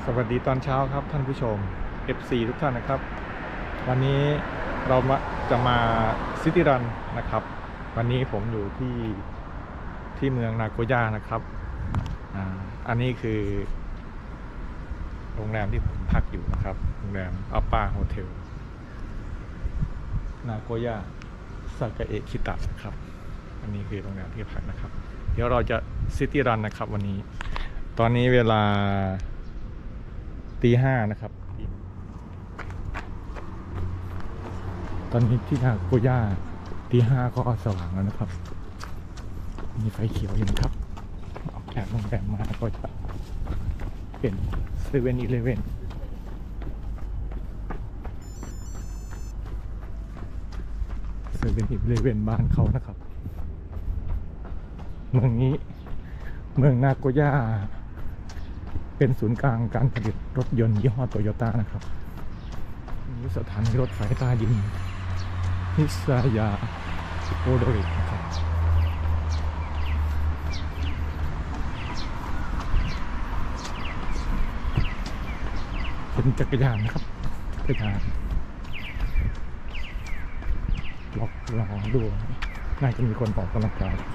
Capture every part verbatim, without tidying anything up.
สวัสดีตอนเช้าครับท่านผู้ชม เอฟ ซี ทุกท่านนะครับวันนี้เรามาจะมาซิตี้รันนะครับวันนี้ผมอยู่ที่ที่เมืองนาโกย่านะครับอ่าอันนี้คือโรงแรมที่ผมพักอยู่นะครับโรงแรมอัปปาโฮเทลนาโกย่าซากาเอะคิตะนะครับอันนี้คือโรงแรมที่พักนะครับเดี๋ยวเราจะซิตี้รันนะครับวันนี้ตอนนี้เวลาตีห้านะครับตอนนี้ที่นาโกย่าตีห้าก็สว่างแล้วนะครับมีไฟเขียวอยู่นะครับออกจากโรงแรมมาก็จะเป็นเซเว่นอีเลฟเว่นเซเว่นอีเลฟเว่นบ้านเขานะครับเมืองนี้เมืองนาโกย่าเป็นศูนย์กลางการผลิตรถยนต์ยี่ห้อโตโยต้านะครับมีสถานีรถไฟใต้ดินฮิซายาโอโดรินะครับเป็นจักรยานนะครับจักรยานลองลองดูน่าจะมีคนออกกำลังกาย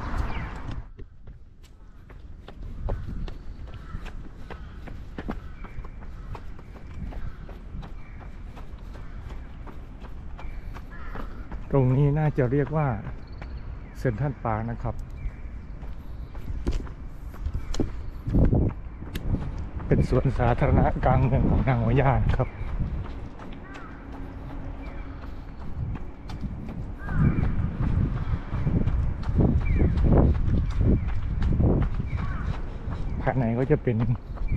ตรงนี้น่าจะเรียกว่าเซ็นทรัลปาร์คนะครับเป็นสวนสาธารณะกลางเมืองของนาโกย่าครับภายในก็จะเป็น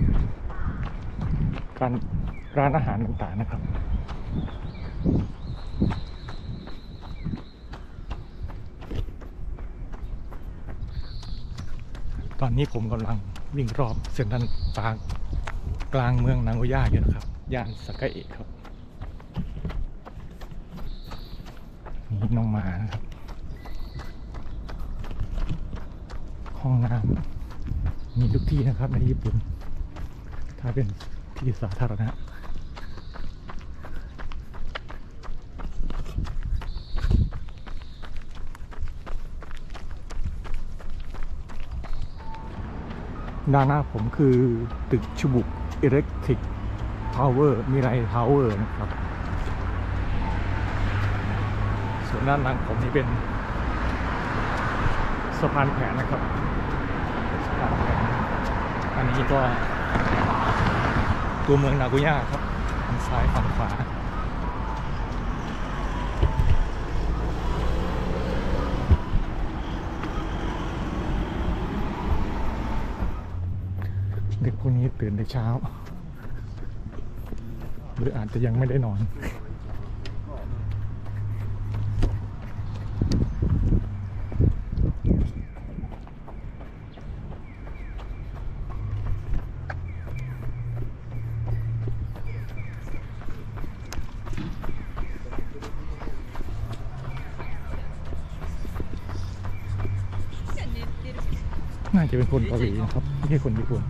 การร้านอาหารต่างๆนะครับตอนนี้ผมกำลังวิ่งรอบเซ็นทรัลปาร์คกลางเมืองนาโกย่าอยู่นะครับย่านซากาเอะครับมีน้องหมานะครับห้องน้ำมีทุกที่นะครับในญี่ปุ่นถ้าเป็นที่สาธารณะด้านหน้าผมคือตึกชูบุอิเล็กทริกทาวเวอร์มิไรทาวเวอร์นะครับส่วนด้านหลังผมนี่เป็นสะพานแขวนนะครับสะพานแขวนอันนี้ก็ตัวเมืองนาโกย่าครับฝั่งซ้ายฝั่งขวาเด็กพวกนี้ตื่นแต่เช้าหรืออาจจะยังไม่ได้นอนน่าจะเป็นคนเกาหลีนะครับไม่ใช่คนญี่ปุ่น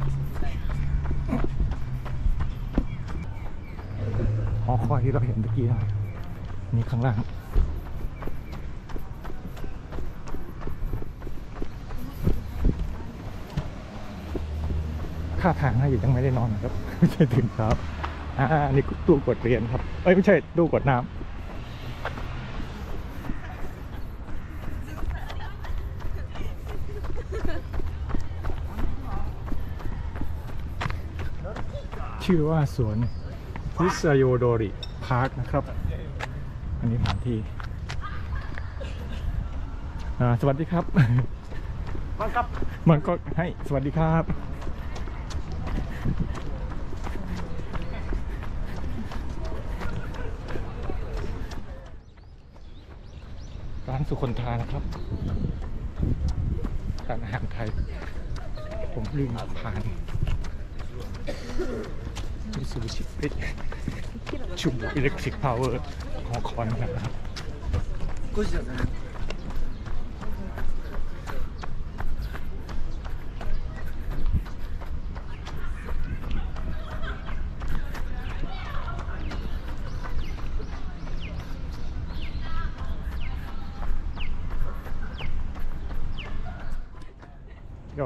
หอคอยที่เราเห็นเมื่อกี้นะนี่ข้างล่างค่าทางน่าจะยังไม่ได้นอนนะครับไม่ใช่ถึงเช้าอ่านี่ตู้กดเหรียญครับเอ้ยไม่ใช่ตู้กดน้ำชื่อว่าสวนฮิซาโยโดริพาร์คนะครับอันนี้แผนที่สวัสดีครับมันครับมันก็ให้สวัสดีครับร้านสุคนทานะครับร้านอาหารไทยผมลืมผ่านมิซูบิชิชูบุอิเล็กทริกพาวเวอร์ของคอนนะครับ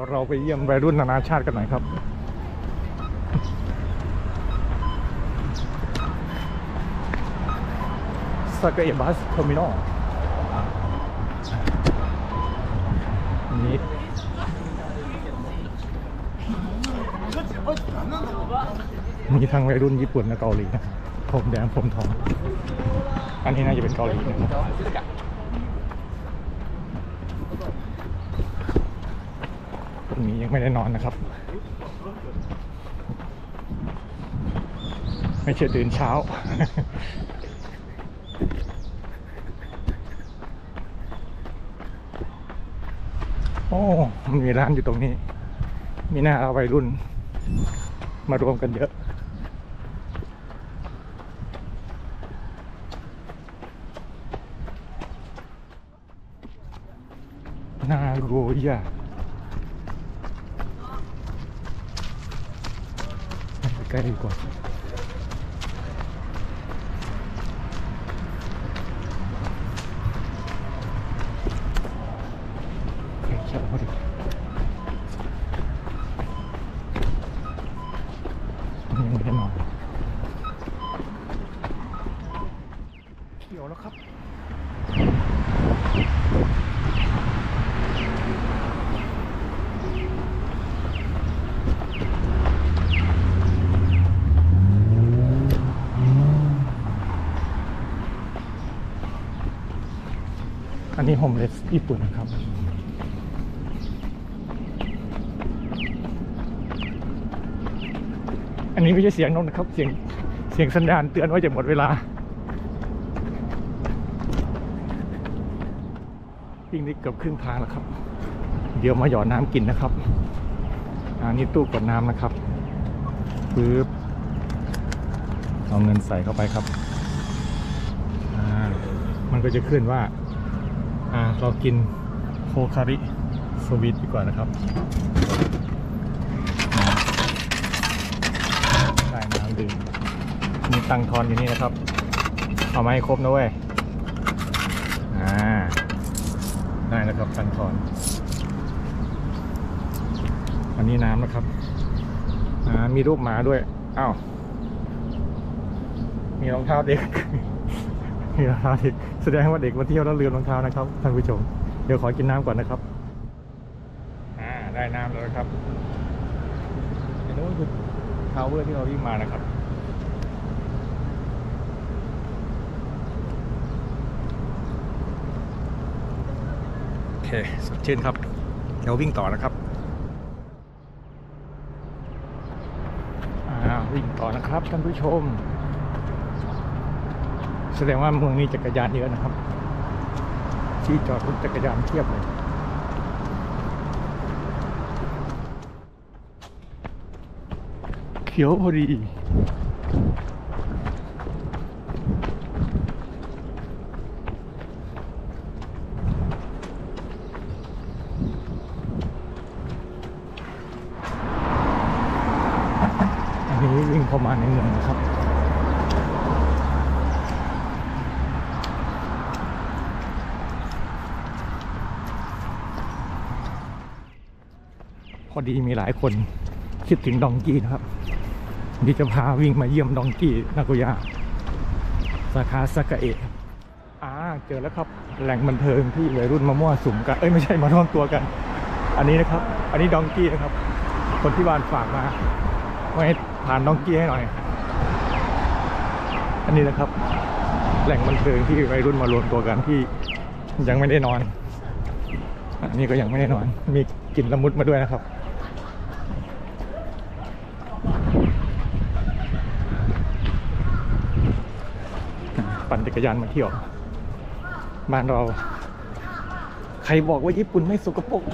ยวเราไปเยี่ยมวัยรุ่นนานาชาติกันหน่อยครับซากาเอะบัสเทอร์มินอลนี้มีทั้งวัยรุ่นญี่ปุ่นและเกาหลีนะผมแดงผมทองอันนี้น่าจะเป็นเกาหลีนะครับพรุ่งนี้ยังไม่ได้นอนนะครับไม่ใช่ตื่นเช้าโอ้มีร้านอยู่ตรงนี้มีหน้าเอาวัยรุ่นมารวมกันเยอะนาโกย่าใกล้ดีกว่าเขียวพอดียังไม่ได้นอนเขียวแล้วครับอันนี้โฮมเลสญี่ปุ่นนะครับอันนี้ไม่ใช่เสียงนกนะครับเสียงเสียงสัญญาณเตือนว่าจะหมดเวลาวิ่งได้เกือบครึ่งทางแล้วครับเดี๋ยวมาหยอดน้ำกินนะครับอันนี้ตู้กดน้ำนะครับปึ๊บเอาเงินใส่เข้าไปครับอ่ามันก็จะขึ้นว่าอ่าเรากินโคคาริสวีทดีกว่านะครับได้น้ำดื่มมีตังทอนอยู่นี่นะครับเอามาให้ครบนะเว้ยอ่าได้แล้วครับตังทอนอันนี้น้ำนะครับอ่ามีรูปหมาด้วยอ้าวมีรองเท้าเด็กมีรองเท้าเด็กแสดงว่าเด็กมาเที่ยวแล้วลืมรองเท้านะครับท่านผู้ชมเดี๋ยวขอกินน้ำก่อนนะครับอ่าได้น้ำแล้วครับอันนู้นคือทาวเวอร์ที่เราวิ่งมานะครับโอเคสดชื่นครับเดี๋ยววิ่งต่อนะครับอ่าวิ่งต่อนะครับท่านผู้ชมแสดงว่าเมืองนี้จักรยานเยอะนะครับที่จอดรถจักรยานเทียบเลยเขียวพอดีอันนี้วิ่งเข้ามาในเมืองนะครับพอดีมีหลายคนคิดถึงดองกี้นะครับที่จะพาวิ่งมาเยี่ยมดองกี้นาโกย่าสาขาซากาเอะอ่าเจอแล้วครับแหล่งบันเทิงที่วัยรุ่นมามั่วสุมกันเอ้ยไม่ใช่มาร่วมตัวกันอันนี้นะครับอันนี้ดองกี้นะครับคนที่บ้านฝากมาให้ผ่านดองกี้ให้หน่อยอันนี้นะครับแหล่งบันเทิงที่วัยรุ่นมารวมตัวกันที่ยังไม่ได้นอนอันนี้ก็ยังไม่ได้นอนมีกลิ่นละมุดมาด้วยนะครับปั่นจักรยานมาเที่ยวบ้านเราใครบอกว่าญี่ปุ่นไม่สกปรก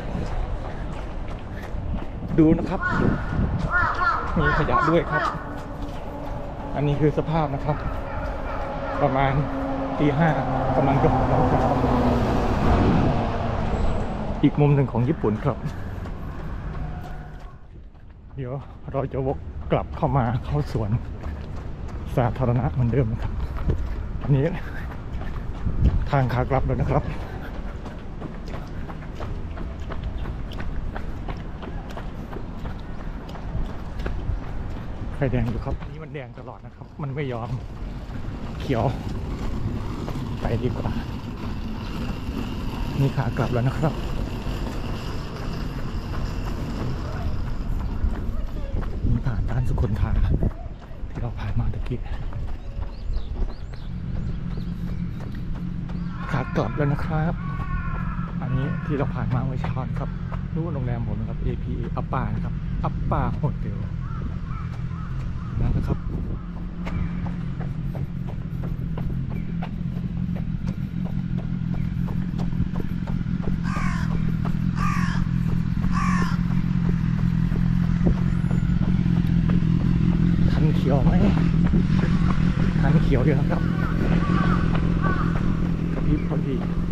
ดูนะครับมีขยะด้วยครับอันนี้คือสภาพนะครับประมาณตีห้ากำลังจะหกโมงเช้าอีกมุมหนึ่งของญี่ปุ่นครับเดี๋ยวเราจะวกกลับเข้ามาเข้าสวนสาธารณะเหมือนเดิมนะครับอันนี้ทางขากลับเลยนะครับไฟแดงอยู่ครับอันนี้มันแดงตลอดนะครับ มันไม่ยอมเขียวไปดีกว่านี่ขากลับแล้วนะครับนี่ผ่านด้านสุขนทาที่เราผ่านมาตะกี้ขากลับแล้วนะครับอันนี้ที่เราผ่านมาเมื่อเช้าครับรู้โรงแรมผมนะครับ เอ พี เอ อัปปานะครับอัปปาโฮเทลนั่นนะครับคันเขียวไหมคันเขียวเดียวครับกระพริบพอดี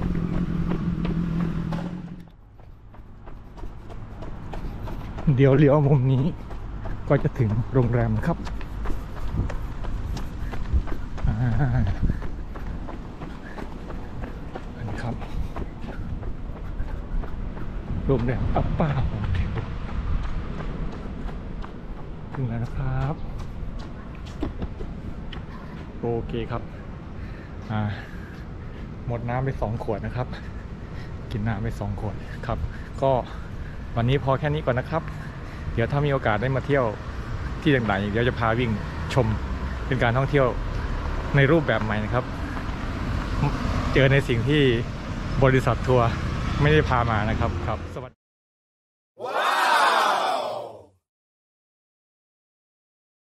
เดี๋ยวเลี้ยวมุมนี้ก็จะถึงโรงแรมครับอันนี้ครับโรงแรมอัปปาโฮเทลถึงแล้วนะครับโอเคครับอ่าหมดน้ำไปสองขวดนะครับกินน้ำไปสองขวดครับก็วันนี้พอแค่นี้ก่อนนะครับเดี๋ยวถ้ามีโอกาสได้มาเที่ยวที่ต่างๆเดี๋ยวจะพาวิ่งชมเป็นการท่องเที่ยวในรูปแบบใหม่นะครับเจอในสิ่งที่บริษัททัวร์ไม่ได้พามานะครับครับสวัสดี